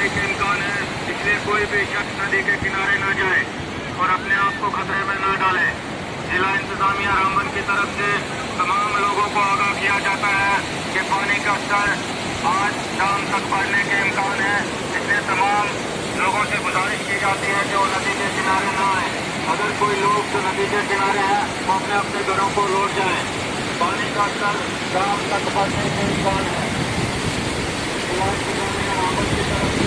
बढ़ने के इम्कान है, इसलिए कोई भी शख्स नदी के किनारे न जाए और अपने आप को खतरे में न डाले। जिला इंतजामिया रामबन की तरफ से तमाम लोगों को आगाह किया जाता है कि पानी का स्तर आज शाम तक बढ़ने के इम्कान है, इसलिए तमाम लोगों से गुजारिश की जाती है कि वो नदी के किनारे न आए। अगर कोई लोग जो नदी के किनारे हैं वो अपने अपने घरों को लौट जाएं। पानी का स्तर शाम तक बढ़ने के इम्कान है। जिला इंतजामिया रामबन की तरफ